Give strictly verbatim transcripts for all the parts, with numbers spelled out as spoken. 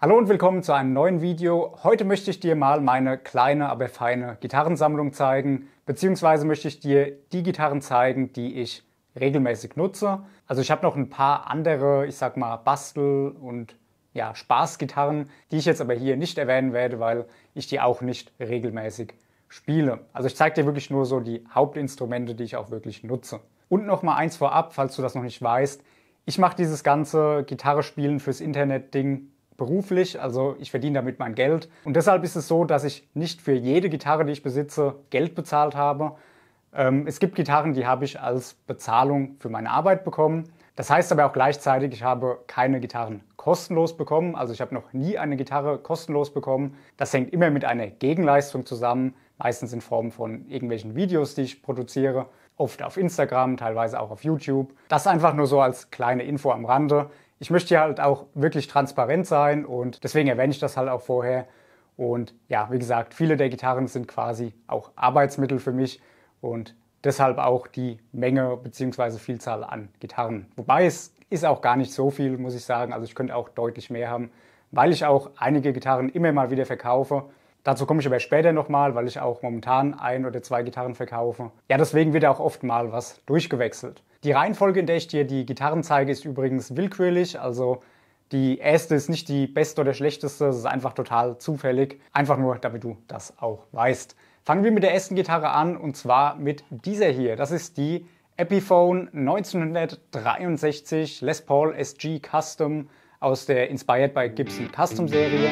Hallo und willkommen zu einem neuen Video. Heute möchte ich dir mal meine kleine, aber feine Gitarrensammlung zeigen, beziehungsweise möchte ich dir die Gitarren zeigen, die ich regelmäßig nutze. Also ich habe noch ein paar andere, ich sag mal Bastel- und ja, Spaßgitarren, die ich jetzt aber hier nicht erwähnen werde, weil ich die auch nicht regelmäßig spiele. Also ich zeige dir wirklich nur so die Hauptinstrumente, die ich auch wirklich nutze. Und noch mal eins vorab, falls du das noch nicht weißt. Ich mache dieses ganze Gitarre-Spielen fürs Internet-Ding beruflich, also ich verdiene damit mein Geld. Und deshalb ist es so, dass ich nicht für jede Gitarre, die ich besitze, Geld bezahlt habe. Ähm, es gibt Gitarren, die habe ich als Bezahlung für meine Arbeit bekommen. Das heißt aber auch gleichzeitig, ich habe keine Gitarren kostenlos bekommen. Also ich habe noch nie eine Gitarre kostenlos bekommen. Das hängt immer mit einer Gegenleistung zusammen, meistens in Form von irgendwelchen Videos, die ich produziere. Oft auf Instagram, teilweise auch auf YouTube. Das einfach nur so als kleine Info am Rande. Ich möchte hier halt auch wirklich transparent sein und deswegen erwähne ich das halt auch vorher. Und ja, wie gesagt, viele der Gitarren sind quasi auch Arbeitsmittel für mich und deshalb auch die Menge bzw. Vielzahl an Gitarren. Wobei es ist auch gar nicht so viel, muss ich sagen. Also ich könnte auch deutlich mehr haben, weil ich auch einige Gitarren immer mal wieder verkaufe. Dazu komme ich aber später nochmal, weil ich auch momentan ein oder zwei Gitarren verkaufe. Ja, deswegen wird auch oft mal was durchgewechselt. Die Reihenfolge, in der ich dir die Gitarren zeige, ist übrigens willkürlich. Also die erste ist nicht die beste oder schlechteste, es ist einfach total zufällig. Einfach nur, damit du das auch weißt. Fangen wir mit der ersten Gitarre an und zwar mit dieser hier. Das ist die Epiphone neunzehnhundertdreiundsechzig Les Paul S G Custom aus der Inspired by Gibson Custom Serie.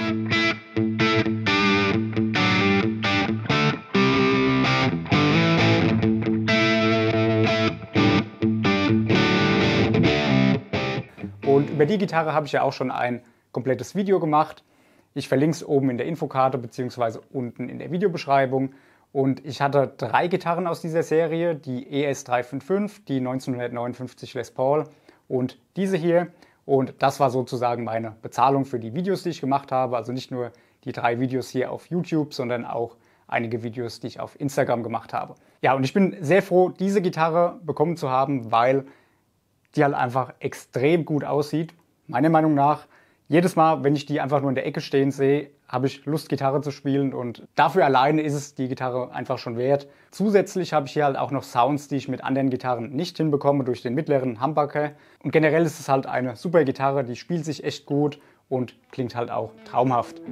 Und über die Gitarre habe ich ja auch schon ein komplettes Video gemacht. Ich verlinke es oben in der Infokarte bzw. unten in der Videobeschreibung. Und ich hatte drei Gitarren aus dieser Serie, die E S drei fünf fünf, die neunzehnhundertneunundfünfzig Les Paul und diese hier. Und das war sozusagen meine Bezahlung für die Videos, die ich gemacht habe. Also nicht nur die drei Videos hier auf YouTube, sondern auch einige Videos, die ich auf Instagram gemacht habe. Ja, und ich bin sehr froh, diese Gitarre bekommen zu haben, weil die halt einfach extrem gut aussieht. Meiner Meinung nach, jedes Mal, wenn ich die einfach nur in der Ecke stehen sehe, habe ich Lust, Gitarre zu spielen und dafür alleine ist es die Gitarre einfach schon wert. Zusätzlich habe ich hier halt auch noch Sounds, die ich mit anderen Gitarren nicht hinbekomme durch den mittleren Humbucker. Und generell ist es halt eine super Gitarre, die spielt sich echt gut und klingt halt auch traumhaft.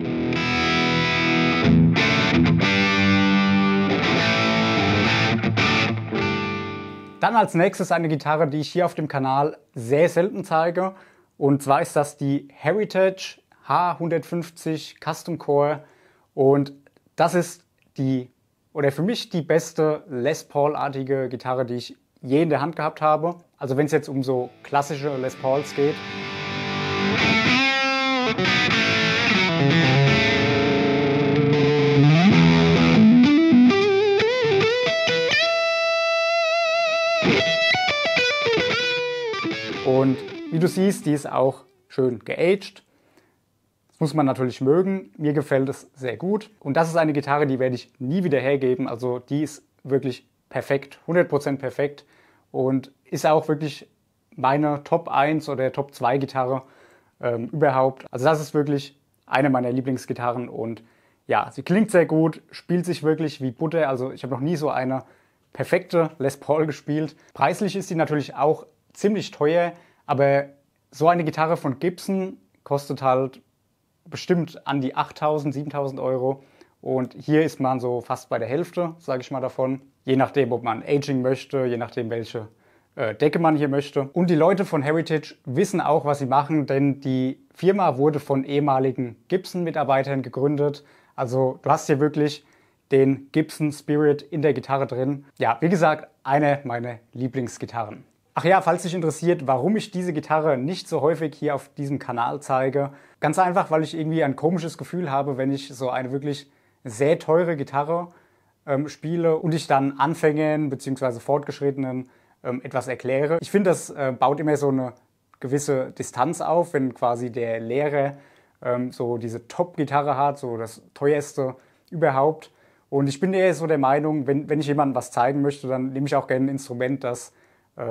Dann als nächstes eine Gitarre, die ich hier auf dem Kanal sehr selten zeige. Und zwar ist das die Heritage H hundertfünfzig Custom Core. Und das ist die, oder für mich die beste Les Paul-artige Gitarre, die ich je in der Hand gehabt habe. Also wenn es jetzt um so klassische Les Pauls geht. Und wie du siehst, die ist auch schön geaged. Das muss man natürlich mögen. Mir gefällt es sehr gut. Und das ist eine Gitarre, die werde ich nie wieder hergeben. Also die ist wirklich perfekt, hundert Prozent perfekt. Und ist auch wirklich meine Top eins oder Top zwei Gitarre ähm, überhaupt. Also das ist wirklich eine meiner Lieblingsgitarren. Und ja, sie klingt sehr gut, spielt sich wirklich wie Butter. Also ich habe noch nie so eine perfekte Les Paul gespielt. Preislich ist sie natürlich auch ziemlich teuer, aber so eine Gitarre von Gibson kostet halt bestimmt an die achttausend, siebentausend Euro und hier ist man so fast bei der Hälfte, sage ich mal davon. Je nachdem, ob man Aging möchte, je nachdem, welche äh, Decke man hier möchte. Und die Leute von Heritage wissen auch, was sie machen, denn die Firma wurde von ehemaligen Gibson-Mitarbeitern gegründet. Also du hast hier wirklich den Gibson Spirit in der Gitarre drin. Ja, wie gesagt, eine meiner Lieblingsgitarren. Ach ja, falls dich interessiert, warum ich diese Gitarre nicht so häufig hier auf diesem Kanal zeige. Ganz einfach, weil ich irgendwie ein komisches Gefühl habe, wenn ich so eine wirklich sehr teure Gitarre ähm, spiele und ich dann Anfängern bzw. Fortgeschrittenen ähm, etwas erkläre. Ich finde, das äh, baut immer so eine gewisse Distanz auf, wenn quasi der Lehrer ähm, so diese Top-Gitarre hat, so das teuerste überhaupt. Und ich bin eher so der Meinung, wenn, wenn ich jemandem was zeigen möchte, dann nehme ich auch gerne ein Instrument, das ähm,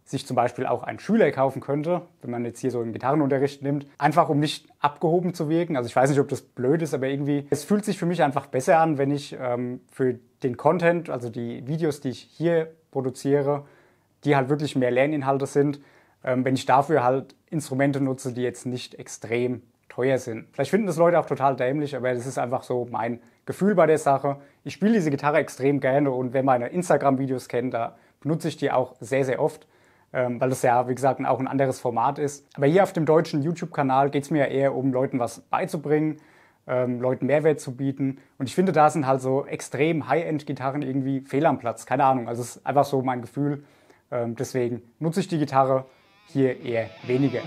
sich zum Beispiel auch ein Schüler kaufen könnte, wenn man jetzt hier so einen Gitarrenunterricht nimmt, einfach um nicht abgehoben zu wirken. Also ich weiß nicht, ob das blöd ist, aber irgendwie, es fühlt sich für mich einfach besser an, wenn ich ähm, für den Content, also die Videos, die ich hier produziere, die halt wirklich mehr Lerninhalte sind, ähm, wenn ich dafür halt Instrumente nutze, die jetzt nicht extrem teuer sind. Vielleicht finden das Leute auch total dämlich, aber das ist einfach so mein Gefühl bei der Sache. Ich spiele diese Gitarre extrem gerne und wer meine Instagram-Videos kennt, da benutze ich die auch sehr, sehr oft, ähm, weil das ja, wie gesagt, auch ein anderes Format ist. Aber hier auf dem deutschen YouTube-Kanal geht es mir ja eher um Leuten was beizubringen, ähm, Leuten Mehrwert zu bieten. Und ich finde, da sind halt so extrem High-End-Gitarren irgendwie fehl am Platz. Keine Ahnung, also es ist einfach so mein Gefühl. Ähm, deswegen nutze ich die Gitarre hier eher weniger.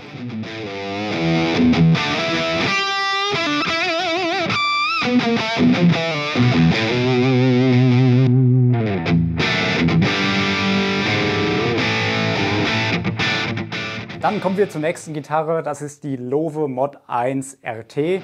Dann kommen wir zur nächsten Gitarre, das ist die Lowe Mod eins R T.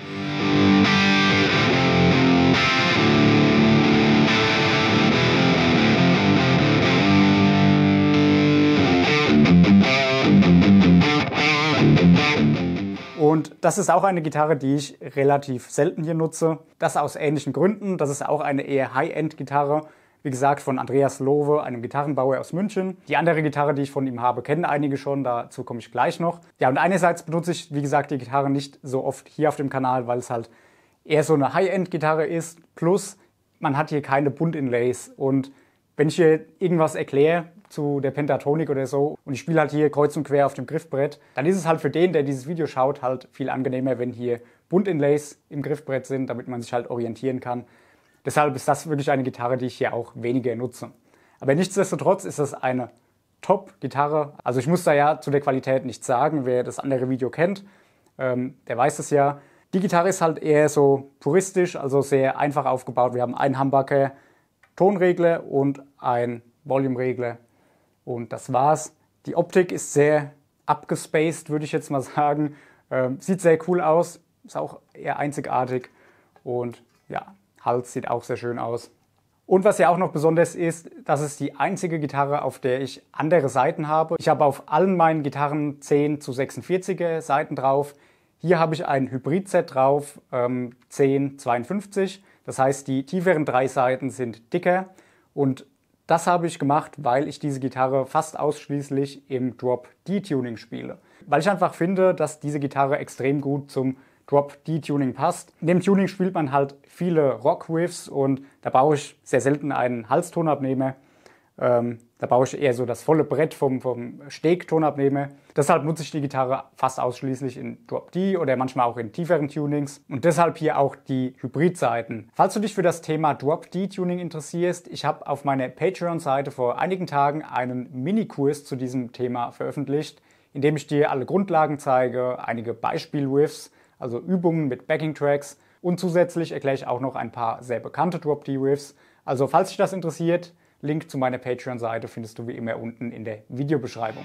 Und das ist auch eine Gitarre, die ich relativ selten hier nutze. Das aus ähnlichen Gründen. Das ist auch eine eher High-End-Gitarre. Wie gesagt, von Andreas Lowe, einem Gitarrenbauer aus München. Die andere Gitarre, die ich von ihm habe, kennen einige schon. Dazu komme ich gleich noch. Ja, und einerseits benutze ich, wie gesagt, die Gitarre nicht so oft hier auf dem Kanal, weil es halt eher so eine High-End-Gitarre ist. Plus, man hat hier keine Buntinlays. Und wenn ich hier irgendwas erkläre zu der Pentatonik oder so und ich spiele halt hier kreuz und quer auf dem Griffbrett, dann ist es halt für den, der dieses Video schaut, halt viel angenehmer, wenn hier Buntinlays im Griffbrett sind, damit man sich halt orientieren kann. Deshalb ist das wirklich eine Gitarre, die ich hier auch weniger nutze. Aber nichtsdestotrotz ist das eine Top-Gitarre. Also ich muss da ja zu der Qualität nichts sagen. Wer das andere Video kennt, ähm, der weiß es ja. Die Gitarre ist halt eher so puristisch, also sehr einfach aufgebaut. Wir haben einen Humbucker, Tonregler und ein Volume-Regler. Und das war's. Die Optik ist sehr abgespaced, würde ich jetzt mal sagen. Ähm, sieht sehr cool aus, ist auch eher einzigartig. Und ja, Hals sieht auch sehr schön aus. Und was ja auch noch besonders ist, das ist die einzige Gitarre, auf der ich andere Saiten habe. Ich habe auf allen meinen Gitarren zehn zu sechsundvierziger Saiten drauf. Hier habe ich ein Hybrid-Set drauf, ähm, zehn zweiundfünfzig. Das heißt, die tieferen drei Saiten sind dicker. Und das habe ich gemacht, weil ich diese Gitarre fast ausschließlich im Drop-D-Tuning spiele. Weil ich einfach finde, dass diese Gitarre extrem gut zum Drop-D-Tuning passt. In dem Tuning spielt man halt viele Rock-Riffs und da brauche ich sehr selten einen Halstonabnehmer. Ähm, da brauche ich eher so das volle Brett vom, vom Steg-Tonabnehmer. Deshalb nutze ich die Gitarre fast ausschließlich in Drop-D oder manchmal auch in tieferen Tunings. Und deshalb hier auch die Hybrid-Saiten. Falls du dich für das Thema Drop-D-Tuning interessierst, ich habe auf meiner Patreon-Seite vor einigen Tagen einen Minikurs zu diesem Thema veröffentlicht, in dem ich dir alle Grundlagen zeige, einige Beispiel-Riffs, also Übungen mit Backing-Tracks und zusätzlich erkläre ich auch noch ein paar sehr bekannte Drop-D-Riffs. Also falls dich das interessiert, Link zu meiner Patreon-Seite findest du wie immer unten in der Videobeschreibung.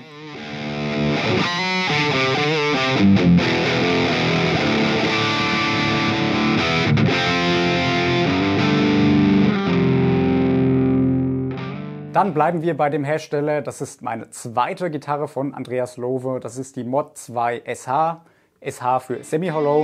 Dann bleiben wir bei dem Hersteller. Das ist meine zweite Gitarre von Andreas Lowe. Das ist die Mod zwei S H. S H für Semi-Hollow.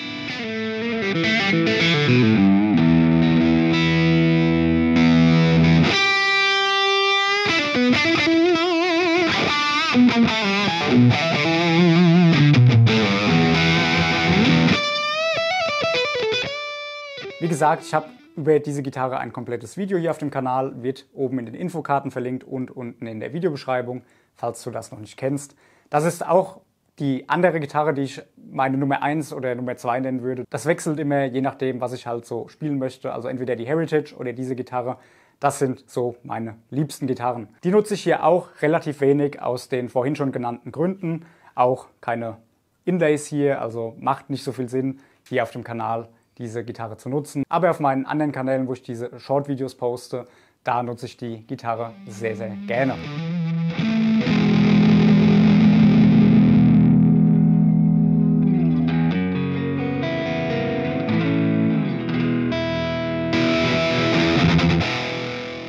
Wie gesagt, ich habe über diese Gitarre ein komplettes Video hier auf dem Kanal, wird oben in den Infokarten verlinkt und unten in der Videobeschreibung, falls du das noch nicht kennst. Das ist auch die andere Gitarre, die ich meine Nummer eins oder Nummer zwei nennen würde. Das wechselt immer, je nachdem, was ich halt so spielen möchte. Also entweder die Heritage oder diese Gitarre. Das sind so meine liebsten Gitarren. Die nutze ich hier auch relativ wenig aus den vorhin schon genannten Gründen. Auch keine Inlays hier, also macht nicht so viel Sinn, hier auf dem Kanal diese Gitarre zu nutzen. Aber auf meinen anderen Kanälen, wo ich diese Short-Videos poste, da nutze ich die Gitarre sehr, sehr gerne.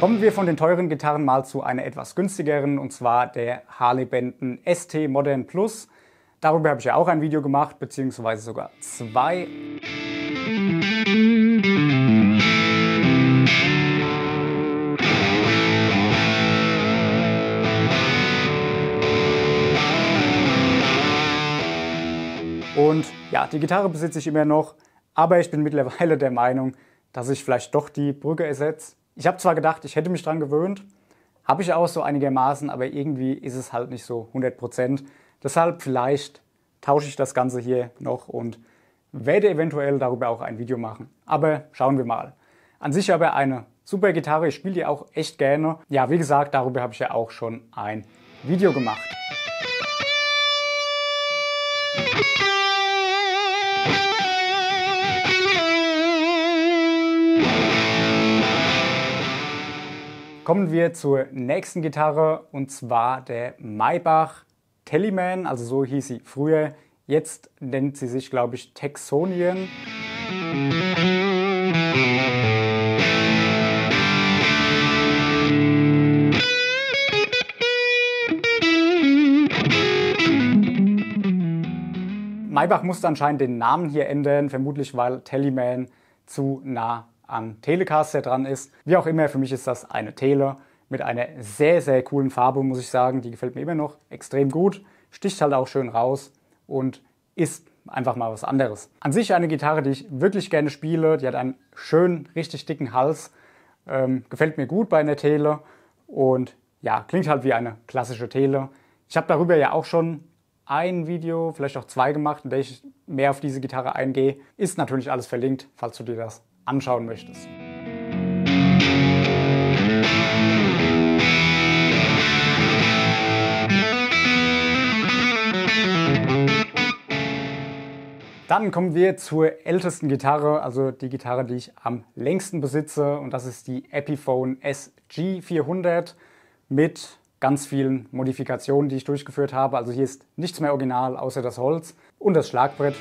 Kommen wir von den teuren Gitarren mal zu einer etwas günstigeren, und zwar der Harley Benton S T Modern Plus. Darüber habe ich ja auch ein Video gemacht, beziehungsweise sogar zwei. Und ja, die Gitarre besitze ich immer noch, aber ich bin mittlerweile der Meinung, dass ich vielleicht doch die Brücke ersetze. Ich habe zwar gedacht, ich hätte mich daran gewöhnt, habe ich auch so einigermaßen, aber irgendwie ist es halt nicht so hundert Prozent. Deshalb vielleicht tausche ich das Ganze hier noch und werde eventuell darüber auch ein Video machen. Aber schauen wir mal. An sich aber eine super Gitarre, ich spiele die auch echt gerne. Ja, wie gesagt, darüber habe ich ja auch schon ein Video gemacht. Kommen wir zur nächsten Gitarre, und zwar der Maybach Tallyman, also so hieß sie früher. Jetzt nennt sie sich, glaube ich, Texonian. Maybach musste anscheinend den Namen hier ändern, vermutlich weil Tallyman zu nah an Telecaster dran ist. Wie auch immer, für mich ist das eine Tele mit einer sehr, sehr coolen Farbe, muss ich sagen. Die gefällt mir immer noch extrem gut, sticht halt auch schön raus und ist einfach mal was anderes. An sich eine Gitarre, die ich wirklich gerne spiele. Die hat einen schönen, richtig dicken Hals. Ähm, gefällt mir gut bei einer Tele und ja, klingt halt wie eine klassische Tele. Ich habe darüber ja auch schon ein Video, vielleicht auch zwei gemacht, in der ich mehr auf diese Gitarre eingehe. Ist natürlich alles verlinkt, falls du dir das anschauen möchtest. Dann kommen wir zur ältesten Gitarre, also die Gitarre, die ich am längsten besitze, und das ist die Epiphone S G vierhundert mit ganz vielen Modifikationen, die ich durchgeführt habe. Also hier ist nichts mehr original, außer das Holz und das Schlagbrett.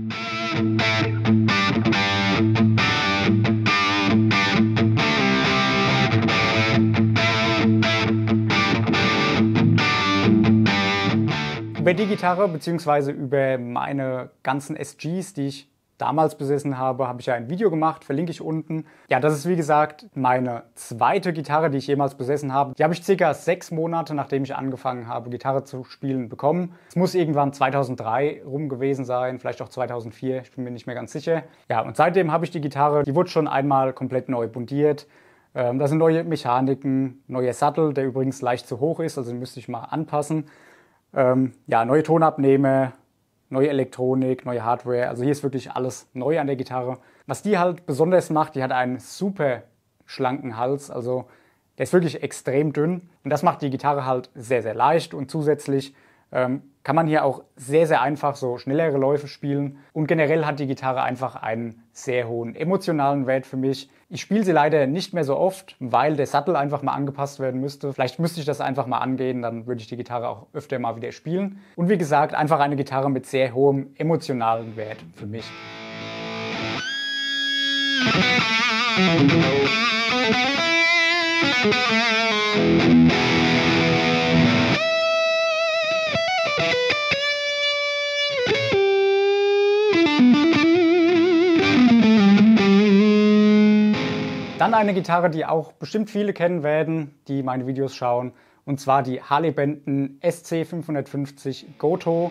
Über die Gitarre bzw. über meine ganzen S Gs, die ich damals besessen habe, habe ich ja ein Video gemacht, verlinke ich unten. Ja, das ist wie gesagt meine zweite Gitarre, die ich jemals besessen habe. Die habe ich circa sechs Monate, nachdem ich angefangen habe, Gitarre zu spielen, bekommen. Es muss irgendwann zweitausenddrei rum gewesen sein, vielleicht auch zweitausendvier, ich bin mir nicht mehr ganz sicher. Ja, und seitdem habe ich die Gitarre, die wurde schon einmal komplett neu buntiert. Ähm, da sind neue Mechaniken, neuer Sattel, der übrigens leicht zu hoch ist, also den müsste ich mal anpassen. Ähm, ja, neue Tonabnehmer, neue Elektronik, neue Hardware, also hier ist wirklich alles neu an der Gitarre. Was die halt besonders macht, die hat einen super schlanken Hals, also der ist wirklich extrem dünn und das macht die Gitarre halt sehr, sehr leicht und zusätzlich ähm, kann man hier auch sehr, sehr einfach so schnellere Läufe spielen und generell hat die Gitarre einfach einen sehr hohen emotionalen Wert für mich. Ich spiele sie leider nicht mehr so oft, weil der Sattel einfach mal angepasst werden müsste. Vielleicht müsste ich das einfach mal angehen, dann würde ich die Gitarre auch öfter mal wieder spielen. Und wie gesagt, einfach eine Gitarre mit sehr hohem emotionalen Wert für mich. Dann eine Gitarre, die auch bestimmt viele kennen werden, die meine Videos schauen, und zwar die Harley Benton S C fünfhundertfünfzig Gotoh.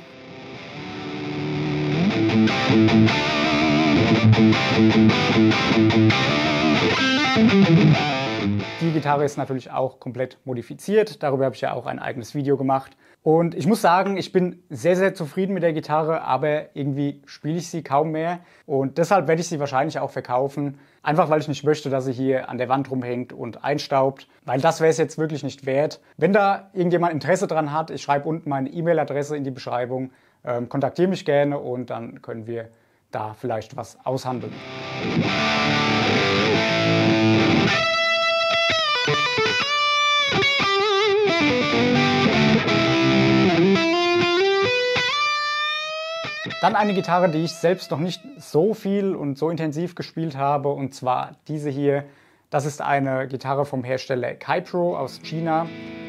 Die Gitarre ist natürlich auch komplett modifiziert, darüber habe ich ja auch ein eigenes Video gemacht. Und ich muss sagen, ich bin sehr, sehr zufrieden mit der Gitarre, aber irgendwie spiele ich sie kaum mehr. Und deshalb werde ich sie wahrscheinlich auch verkaufen, einfach weil ich nicht möchte, dass sie hier an der Wand rumhängt und einstaubt, weil das wäre es jetzt wirklich nicht wert. Wenn da irgendjemand Interesse dran hat, ich schreibe unten meine E-Mail-Adresse in die Beschreibung, ähm, kontaktiere mich gerne und dann können wir da vielleicht was aushandeln. Dann eine Gitarre, die ich selbst noch nicht so viel und so intensiv gespielt habe, und zwar diese hier. Das ist eine Gitarre vom Hersteller Kypro aus China.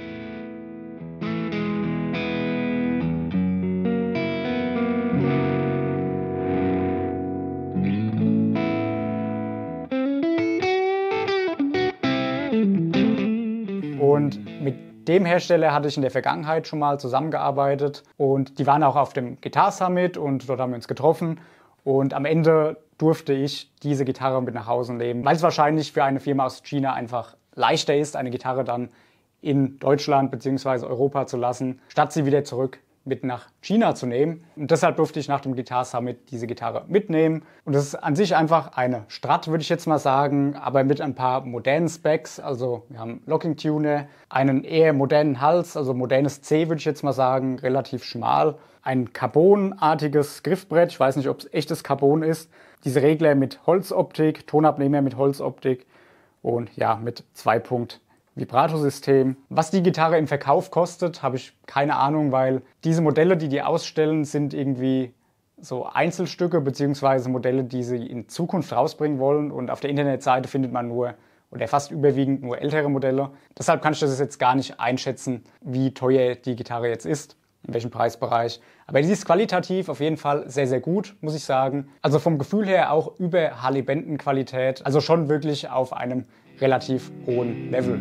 Und mit dem Hersteller hatte ich in der Vergangenheit schon mal zusammengearbeitet und die waren auch auf dem Guitar Summit und dort haben wir uns getroffen und am Ende durfte ich diese Gitarre mit nach Hause nehmen, weil es wahrscheinlich für eine Firma aus China einfach leichter ist, eine Gitarre dann in Deutschland bzw. Europa zu lassen, statt sie wieder zurück mit nach China zu nehmen. Und deshalb durfte ich nach dem Guitar Summit diese Gitarre mitnehmen. Und das ist an sich einfach eine Strat, würde ich jetzt mal sagen, aber mit ein paar modernen Specs. Also wir haben Locking Tuner, einen eher modernen Hals, also modernes C, würde ich jetzt mal sagen, relativ schmal. Ein Carbonartiges Griffbrett, ich weiß nicht, ob es echtes Carbon ist. Diese Regler mit Holzoptik, Tonabnehmer mit Holzoptik und ja, mit Zwei-Punkt Vibrato-System. Was die Gitarre im Verkauf kostet, habe ich keine Ahnung, weil diese Modelle, die die ausstellen, sind irgendwie so Einzelstücke bzw. Modelle, die sie in Zukunft rausbringen wollen. Und auf der Internetseite findet man nur oder fast überwiegend nur ältere Modelle. Deshalb kann ich das jetzt gar nicht einschätzen, wie teuer die Gitarre jetzt ist, in welchem Preisbereich. Aber die ist qualitativ auf jeden Fall sehr, sehr gut, muss ich sagen. Also vom Gefühl her auch über Harley-Benton-Qualität. Also schon wirklich auf einem relativ hohen Level.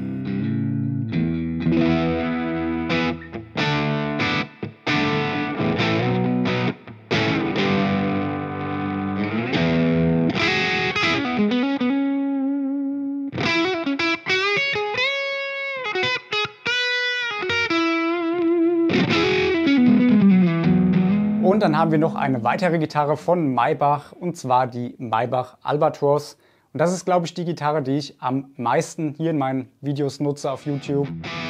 Und dann haben wir noch eine weitere Gitarre von Maybach, und zwar die Maybach Albatros. Und das ist, glaube ich, die Gitarre, die ich am meisten hier in meinen Videos nutze auf YouTube.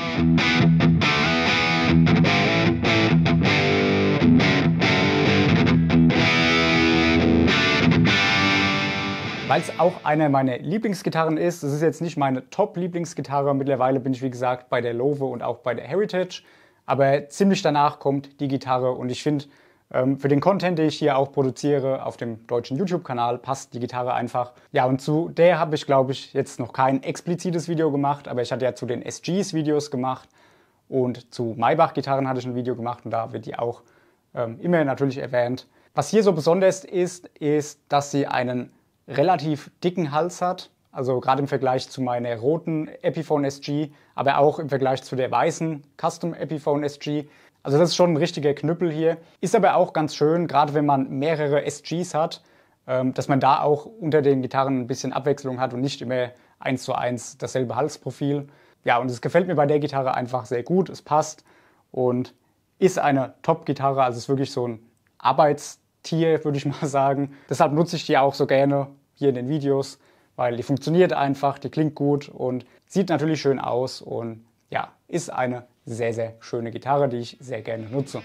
Weil es auch eine meiner Lieblingsgitarren ist. Es ist jetzt nicht meine Top-Lieblingsgitarre. Mittlerweile bin ich, wie gesagt, bei der Lowe und auch bei der Heritage. Aber ziemlich danach kommt die Gitarre und ich finde, für den Content, den ich hier auch produziere auf dem deutschen YouTube-Kanal, passt die Gitarre einfach. Ja, und zu der habe ich, glaube ich, jetzt noch kein explizites Video gemacht, aber ich hatte ja zu den S Gs Videos gemacht und zu Maybach-Gitarren hatte ich ein Video gemacht und da wird die auch ähm, immer natürlich erwähnt. Was hier so besonders ist, ist, dass sie einen relativ dicken Hals hat, also gerade im Vergleich zu meiner roten Epiphone S G, aber auch im Vergleich zu der weißen Custom Epiphone S G. Also das ist schon ein richtiger Knüppel hier. Ist aber auch ganz schön, gerade wenn man mehrere S Gs hat, dass man da auch unter den Gitarren ein bisschen Abwechslung hat und nicht immer eins zu eins dasselbe Halsprofil. Ja, und es gefällt mir bei der Gitarre einfach sehr gut. Es passt und ist eine Top-Gitarre. Also es ist wirklich so ein Arbeitstier, würde ich mal sagen. Deshalb nutze ich die auch so gerne hier in den Videos, weil die funktioniert einfach, die klingt gut und sieht natürlich schön aus und ja, ist eine sehr, sehr schöne Gitarre, die ich sehr gerne nutze.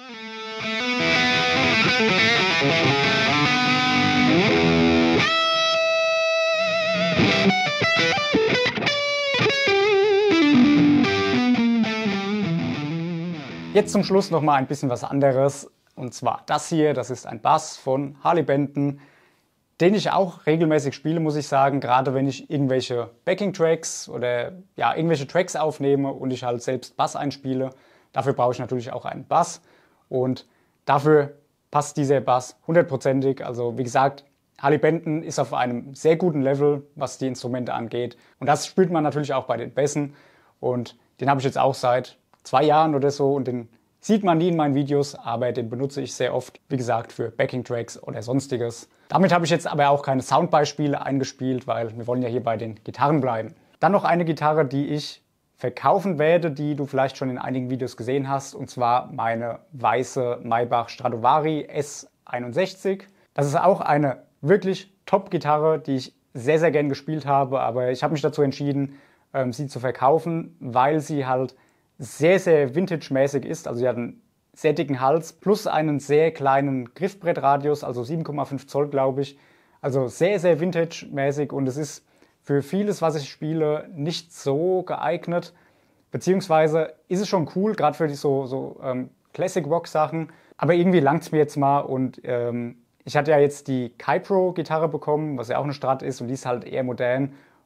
Jetzt zum Schluss noch mal ein bisschen was anderes, und zwar das hier, das ist ein Bass von Harley-Benton, den ich auch regelmäßig spiele, muss ich sagen, gerade wenn ich irgendwelche Backing-Tracks oder ja, irgendwelche Tracks aufnehme und ich halt selbst Bass einspiele. Dafür brauche ich natürlich auch einen Bass und dafür passt dieser Bass hundertprozentig. Also wie gesagt, Harley-Benton ist auf einem sehr guten Level, was die Instrumente angeht. Und das spürt man natürlich auch bei den Bässen und den habe ich jetzt auch seit zwei Jahren oder so und den sieht man nie in meinen Videos, aber den benutze ich sehr oft, wie gesagt, für Backing-Tracks oder sonstiges. Damit habe ich jetzt aber auch keine Soundbeispiele eingespielt, weil wir wollen ja hier bei den Gitarren bleiben. Dann noch eine Gitarre, die ich verkaufen werde, die du vielleicht schon in einigen Videos gesehen hast, und zwar meine weiße Maybach Stradivari S einundsechzig. Das ist auch eine wirklich Top-Gitarre, die ich sehr, sehr gern gespielt habe, aber ich habe mich dazu entschieden, sie zu verkaufen, weil sie halt sehr, sehr vintage-mäßig ist. Also sie hat einen sehr dicken Hals plus einen sehr kleinen Griffbrettradius, also sieben Komma fünf Zoll, glaube ich. Also sehr, sehr vintage-mäßig und es ist für vieles, was ich spiele, nicht so geeignet. Beziehungsweise ist es schon cool, gerade für die so, so ähm, Classic-Rock-Sachen. Aber irgendwie langt es mir jetzt mal und ähm, ich hatte ja jetzt die Kypro-Gitarre bekommen, was ja auch eine Strat ist und die ist halt eher modern.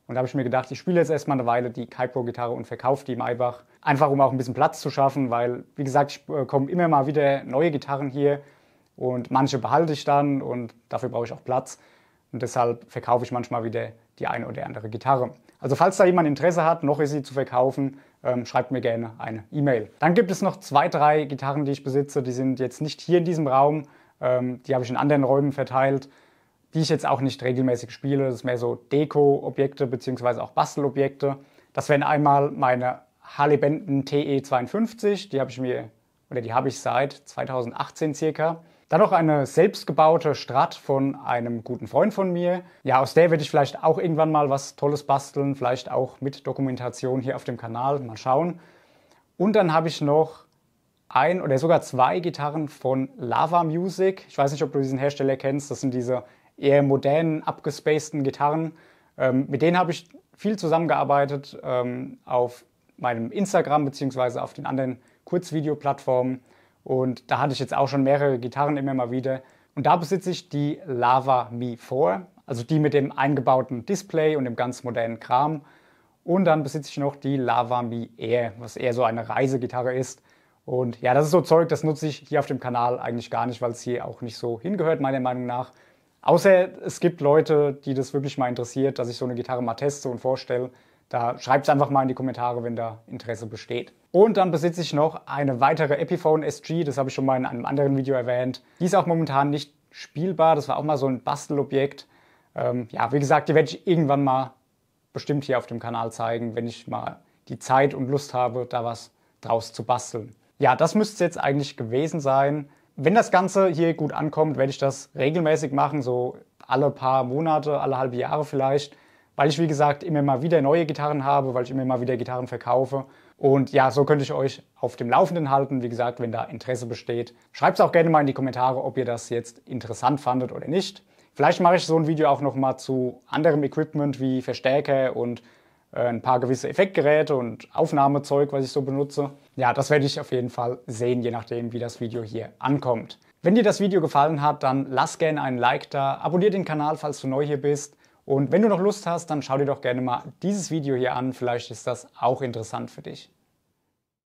Und da habe ich mir gedacht, ich spiele jetzt erstmal eine Weile die Kai-Pro-Gitarre und verkaufe die im Maybach. Einfach um auch ein bisschen Platz zu schaffen, weil, wie gesagt, ich bekomme immer mal wieder neue Gitarren hier und manche behalte ich dann und dafür brauche ich auch Platz. Und deshalb verkaufe ich manchmal wieder die eine oder andere Gitarre. Also falls da jemand Interesse hat, noch sie zu verkaufen, ähm, schreibt mir gerne eine E-Mail. Dann gibt es noch zwei, drei Gitarren, die ich besitze. Die sind jetzt nicht hier in diesem Raum. Ähm, die habe ich in anderen Räumen verteilt, die ich jetzt auch nicht regelmäßig spiele. Das ist mehr so Deko-Objekte bzw. auch Bastelobjekte. Das wären einmal meine Harley Benton T E zweiundfünfzig. Die habe ich mir, oder die habe ich seit zweitausendachtzehn circa. Dann noch eine selbstgebaute Strat von einem guten Freund von mir. Ja, aus der werde ich vielleicht auch irgendwann mal was Tolles basteln, vielleicht auch mit Dokumentation hier auf dem Kanal, mal schauen. Und dann habe ich noch ein oder sogar zwei Gitarren von Lava Music. Ich weiß nicht, ob du diesen Hersteller kennst, das sind diese eher modernen, abgespaceden Gitarren. Ähm, mit denen habe ich viel zusammengearbeitet ähm, auf meinem Instagram bzw. auf den anderen Kurzvideoplattformen. Und da hatte ich jetzt auch schon mehrere Gitarren immer mal wieder. Und da besitze ich die Lava Mi vier, also die mit dem eingebauten Display und dem ganz modernen Kram. Und dann besitze ich noch die Lava Mi Air, was eher so eine Reisegitarre ist. Und ja, das ist so Zeug, das nutze ich hier auf dem Kanal eigentlich gar nicht, weil es hier auch nicht so hingehört, meiner Meinung nach. Außer es gibt Leute, die das wirklich mal interessiert, dass ich so eine Gitarre mal teste und vorstelle. Da schreibt es einfach mal in die Kommentare, wenn da Interesse besteht. Und dann besitze ich noch eine weitere Epiphone S G, das habe ich schon mal in einem anderen Video erwähnt. Die ist auch momentan nicht spielbar, das war auch mal so ein Bastelobjekt. Ähm, ja, wie gesagt, die werde ich irgendwann mal bestimmt hier auf dem Kanal zeigen, wenn ich mal die Zeit und Lust habe, da was draus zu basteln. Ja, das müsste es jetzt eigentlich gewesen sein. Wenn das Ganze hier gut ankommt, werde ich das regelmäßig machen, so alle paar Monate, alle halbe Jahre vielleicht. Weil ich, wie gesagt, immer mal wieder neue Gitarren habe, weil ich immer mal wieder Gitarren verkaufe. Und ja, so könnte ich euch auf dem Laufenden halten, wie gesagt, wenn da Interesse besteht. Schreibt es auch gerne mal in die Kommentare, ob ihr das jetzt interessant fandet oder nicht. Vielleicht mache ich so ein Video auch nochmal zu anderem Equipment wie Verstärker und äh, ein paar gewisse Effektgeräte und Aufnahmezeug, was ich so benutze. Ja, das werde ich auf jeden Fall sehen, je nachdem, wie das Video hier ankommt. Wenn dir das Video gefallen hat, dann lass gerne einen Like da, abonniere den Kanal, falls du neu hier bist. Und wenn du noch Lust hast, dann schau dir doch gerne mal dieses Video hier an, vielleicht ist das auch interessant für dich.